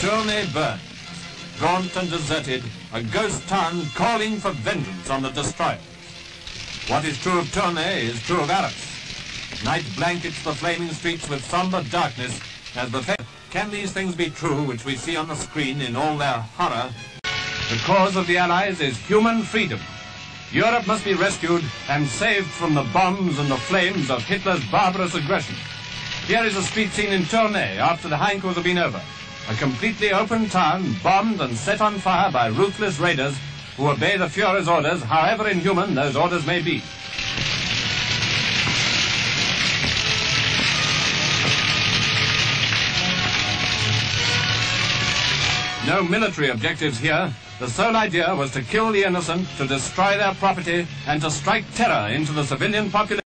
Tournai burns, gaunt and deserted, a ghost town calling for vengeance on the destroyers. What is true of Tournai is true of Arras. Night blankets the flaming streets with somber darkness as the fate. Can these things be true which we see on the screen in all their horror? The cause of the Allies is human freedom. Europe must be rescued and saved from the bombs and the flames of Hitler's barbarous aggression. Here is a street scene in Tournai after the Heinz have been over. A completely open town bombed and set on fire by ruthless raiders who obey the Führer's orders, however inhuman those orders may be. No military objectives here. The sole idea was to kill the innocent, to destroy their property, and to strike terror into the civilian population.